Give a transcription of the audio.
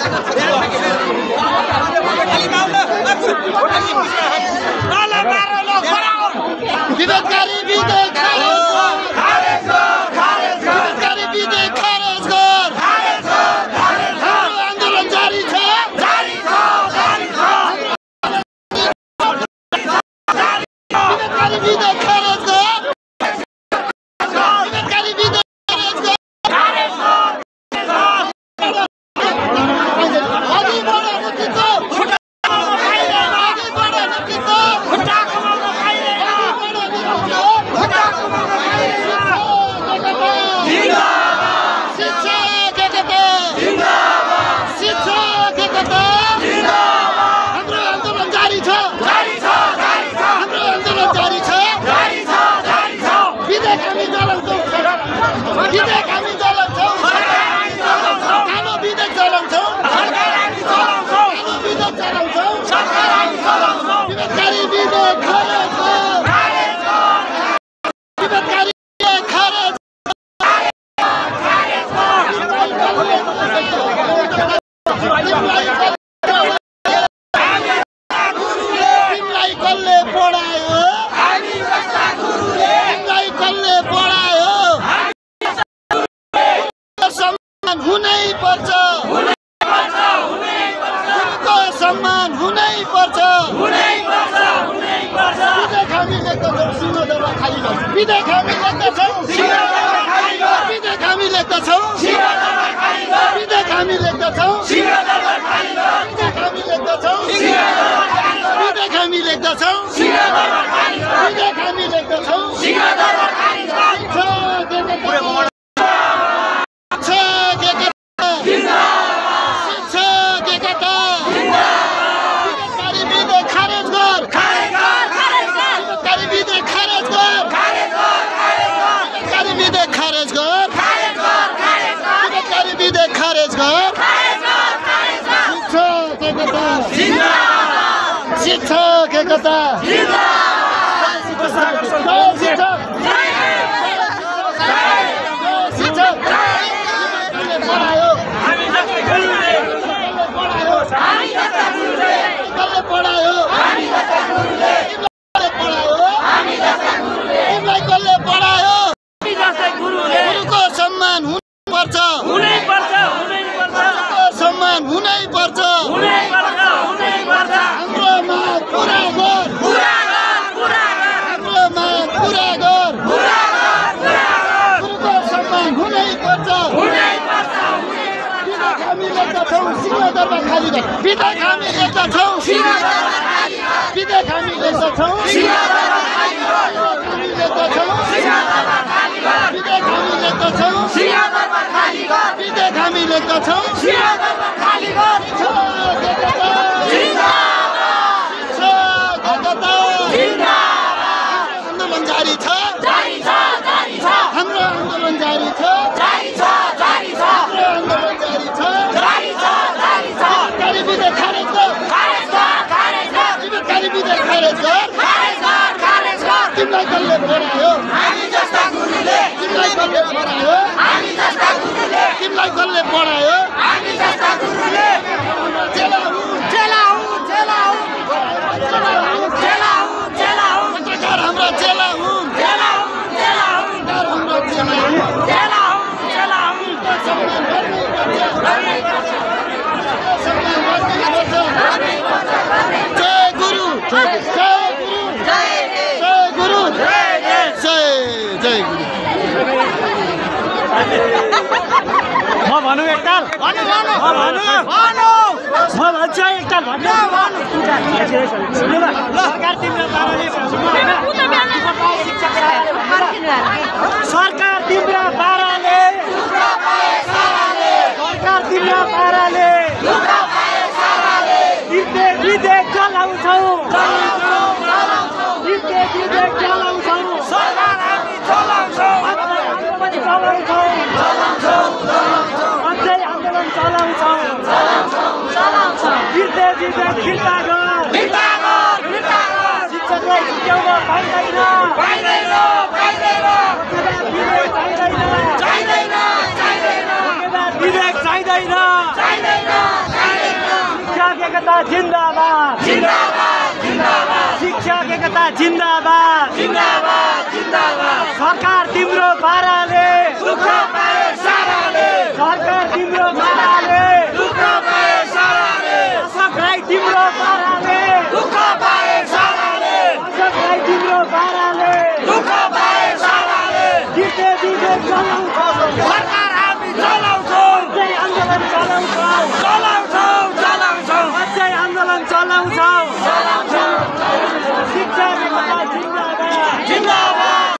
विवेककारी विधेयक खारेज गर विवेककारी विधेयक खारेज गर हाम्रो आन्दोलन जारी छ विवेककारी विधेयक खारेज गर विवेककारी विधेयक खारेज गर अघि बढ्न नकिन्छ विधेयक हामी चलाउँछौँ कालो विधेयक चलाउँछौँ विवेककारी विधेयक खारेज विवेककारी विधेयक खारेज तिमीलाई कसले पढायो तिमीलाई कसले पढायो सम्मान हुनै पर्छ उनको सम्मान हुनै पर्छ विधेयक हामी लेख्दछौँ सिंहदरबार खाली गर्छ विधेयक हामी लेख्दछौँ विधेयक हामी लेख्दछौँ विधेयक हामी लेख्दछौँ विधेयक हामी लेख्दछौँ विधेयक हामी लेख्दछौँ विधेयक हामी लेख्दछौँ शिक्षक एकता गुरुको सम्मान हुनुपर्छ सम्मान हुनै पर्छ हाम्रो माग पुरा गर हाम्रो माग पुरा गर गुरुको सम्मान हुनै पर्छ विधेयक हामी लेख्दछौँ सिंहदरबार खाली गर विधेयक हामी लेख्दछौँ विधेयक हामी लेख्दछौँ विधेयक हामी लेख्दछौँ विधेयक हामी लेख्दछौँ आन्दोलन जारी छ हाम्रो आन्दोलन जारी छ हाम्रो आन्दोलन जारी छ विधेयक खारेज गर विवेककारी विधेयक खारेज गर तिमीलाई कसले पढायो तिमीलाई कसले पढायो तिमीलाई कसले पढायो पत्रकार हाम्रा चेला हुन् जय गुरु जय गुरु जय गुरु म भनौँ एकताल म भन्छ एकताल सरकार तिम्रो पाराले विधेयक चलाउँछौँ अझै आन्दोलन चलाउँछौँ विधेयक फिर्ता गर शिक्षकलाई छुट्याउन पाइँदैन विधेयक चाहिँदैन एकता जिन्दाबाद जिन्दाबाद जिन्दाबाद शिक्षक एकता जिन्दाबाद जिन्दाबाद जिन्दाबाद सरकार तिम्रो पाराले दुःख पाए साराले सरकार तिम्रो पाराले दुःख पाए साराले अशोक राई तिम्रो पाराले दुःख पाए साराले अशोक राई तिम्रो पाराले दुःख पाए साराले जिते जिते चलाउँछौ सरकार हामी चलाउँछौँ अझै आन्दोलन चलाउँछौ चलाउँछौँ चलाउँछौँ अझै आन्दोलन चलाउँछौ चलाउँछौँ शिक्षक एकता जिन्दाबाद जिन्दाबाद